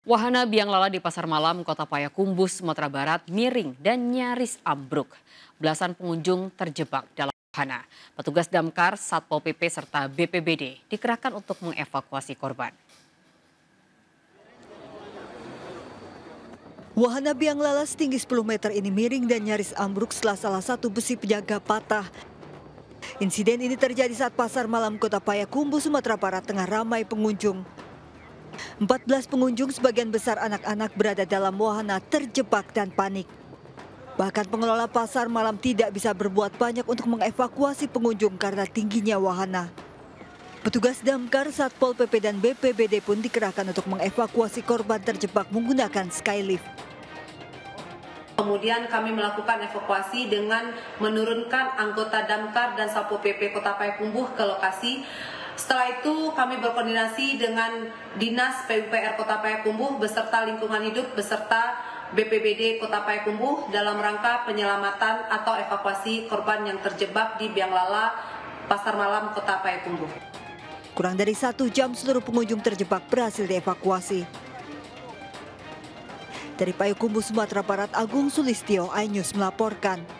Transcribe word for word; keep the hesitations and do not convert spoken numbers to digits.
Wahana biang lala di Pasar Malam, Kota Payakumbuh, Sumatera Barat miring dan nyaris ambruk. Belasan pengunjung terjebak dalam wahana. Petugas damkar, Satpol P P serta B P B D dikerahkan untuk mengevakuasi korban. Wahana biang lala setinggi sepuluh meter ini miring dan nyaris ambruk setelah salah satu besi penjaga patah. Insiden ini terjadi saat Pasar Malam Kota Payakumbuh, Sumatera Barat tengah ramai pengunjung. empat belas pengunjung, sebagian besar anak-anak, berada dalam wahana terjebak dan panik. Bahkan pengelola pasar malam tidak bisa berbuat banyak untuk mengevakuasi pengunjung karena tingginya wahana. Petugas damkar, Satpol P P dan B P B D pun dikerahkan untuk mengevakuasi korban terjebak menggunakan skylift. Kemudian kami melakukan evakuasi dengan menurunkan anggota damkar dan Satpol P P Kota Payakumbuh ke lokasi. Setelah itu kami berkoordinasi dengan Dinas P U P R Kota Payakumbuh beserta lingkungan hidup beserta B P B D Kota Payakumbuh dalam rangka penyelamatan atau evakuasi korban yang terjebak di biang lala Pasar Malam Kota Payakumbuh. Kurang dari satu jam seluruh pengunjung terjebak berhasil dievakuasi. Dari Payakumbuh, Sumatera Barat, Agung Sulistyo, iNews melaporkan.